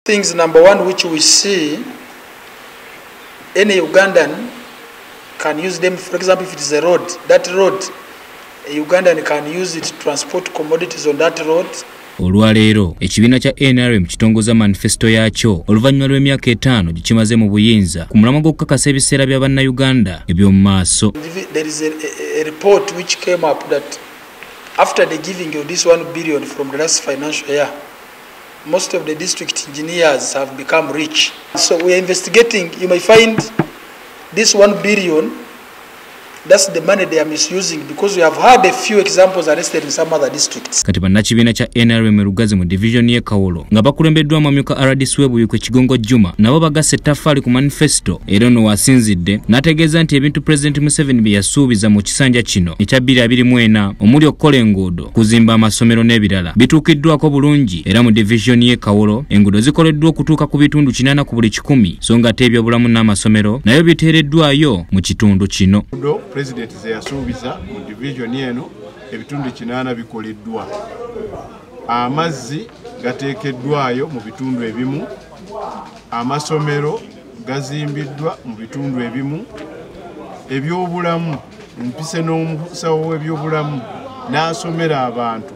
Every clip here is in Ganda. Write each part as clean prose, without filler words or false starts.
things. Number one, which we see, any Ugandan can use them. For example, if it is a road, that road, a Ugandan can use it to transport commodities on that road. Olwaleero ekibiina kya NRM kitongoza manifesto yaakyo oluvannyuma lw'emyaka 5 gikimaze mu buyinza ku mulamwa gw'okukakasa ebiseera bya bannayuganda eby'omu maaso. There is a report which came up that after the giving of this 1 billion from the last financial year, most of the district engineers have become rich. So we are investigating. You may find this 1 billion, that's the money they are misusing, because we have had a few examples arrested in some other districts. Kati bannakibiina kya NRM Lugazi mu division ye Kawolo nga bakulembeddwamu amyuka RDC Webuyikwe Kigongo Juma nabo bagasse ettaffaali ku manifesto era ono wasinzidde n'ategeeza nti ebintu President Museveni bye yasuubiza mu kisanja kino ekya 2024 omuli okukola enguudo, kuzimba amasomero n'ebirala bituukiddwako bulungi era mu division ye Kawolo enguudo zikoleddwa okutuuka ku bitundu 80 ku buli 100 so nga ate ebyobulamu n'amasomero nayo biteereddwayo mu kitundu kino. President ze yasuubiza mu division eno ebitundu 80 bikoleddwa. Amazzi gateekeddwayo mu bitundu ebimu, amasomero gazimbiddwa mu bitundu ebimu, ebyobulamu mpise n'omusawo w'ebyobulamu n'asomera abantu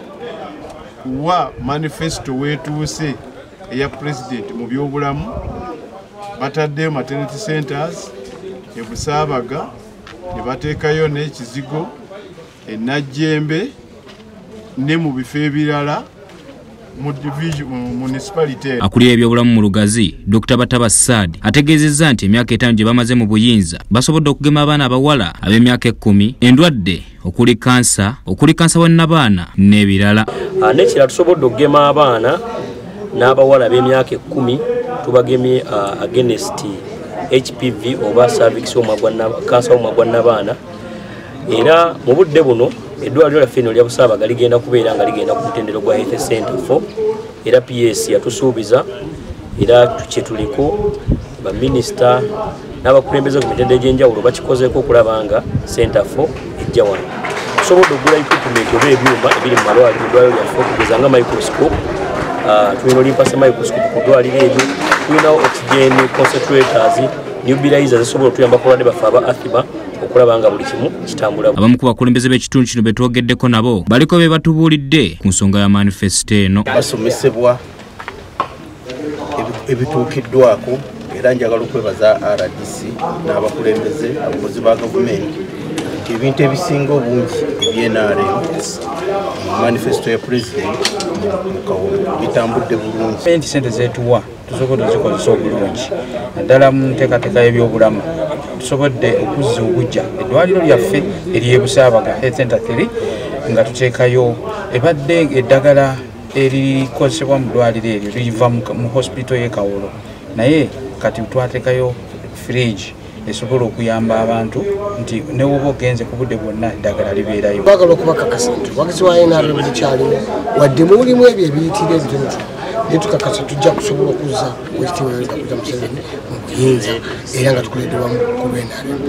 wa manifesto wetuuse eya president mu byobulamu bataddeyo maternity centers e Busaabaga ne bateekayo n'ekizigo Najjembe ne mu bifo ebirala mu division municipality. Akulira ebyobulamu mu Lugazi Dr. Bataba Saad ategeezezza nti emyaka 5 gye bamaze mu buyinza basobodde okugema abaana abawala ab'emyaka 10 endwadde okuli kansa wannabaana n'ebirala. N'ekirala tusobodde okugema abaana n'abawala ab'emyaka 10 tubagemye against HPV oba cervix kansa omwagwa n'abaana. Era mu budde buno eddwaliro lyaffe lino lya Busaabaga ligenda kubeera nga ligenda ku mutendero gwa Health Center 4 era PS yatusuubiza era kyetuliko baminisita n'abakulembeze ku mitendera egy'enjawulo bakikozeeko okulaba nga Center 4 ejja wano. Tusobodde okugula equipment oba ebyuma ebiri mu malwaliro mu ddwaliro lyaffe okugeza nga microscope, tulina Olympus microscope ku ddwaliro eryo, tulina oxygen concentrators, nebulizer zisobola okutuyamba ku balwadde baffe aba asthma okulaba nga buli kimu kitambula. Abamu ku bakulembeze b'ekitundu kino be twogeddeko nabo baliko be batubuulidde ku nsonga ya manifesto eno. Basomesebwa ebituukiddwako era njagala okwebaza RDC n'abakulembeze abakozi ba gavumenti nti ebintu ebisinga obungi eby'NRM manifesto ya president mu Kawolo bitambudde bulungi. Sente zetuwa tusobodde ozikozesa obulungi naddala mu nteekateeka y'ebyobulamu tusobodde okuzza obujja eddwaliro lyaffe ery'e Busaabaga Health Center 3 nga tuteekayo ebadde eddagala erikozesebwa mu ddwaliro eryo liva mu hospital y'e Kawolo naye kati twateekayo fridge esobola okuyamba abantu nti ne woba ogenze ku budde bwonna eddagala libeerayo. Twagala okubakakasa nti obwakasi wa NRM bukyaliwo wadde mulimu ebyo ebiyitire ebitono naye tukakasa tujja kusobola okuzza ekitiibwa Yoweri Kaguta Museveni mu buyinza era nga tukoleddwamu ku NRM.